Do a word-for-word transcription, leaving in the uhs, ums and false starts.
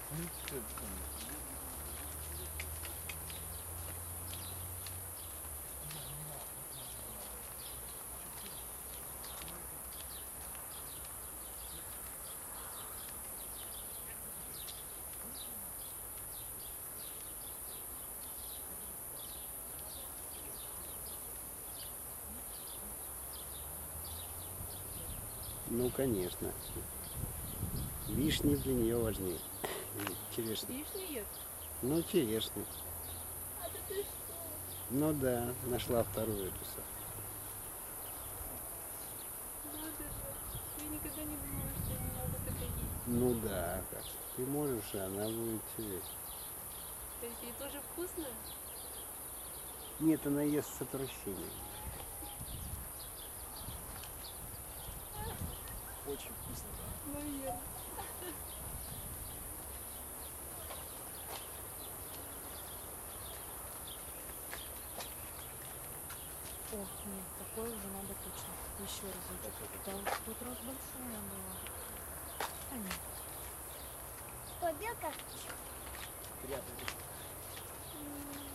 Ну, конечно. Вишни для нее важнее. Черешни. Вишни ешь? Ну, черешни. А да ты что? Ну да, нашла вторую эту самую. Надо же. Я никогда не думала, что не могут это есть. Ну да, как же. Ты можешь, а она будет тебе. То есть ей тоже вкусно? Нет, она ест с отвращением. Очень вкусно, да? Наверное. О, нет, такое уже надо точно. Еще разочек. Да, в тот раз большая была. А нет. Что, белка? Приятно. М,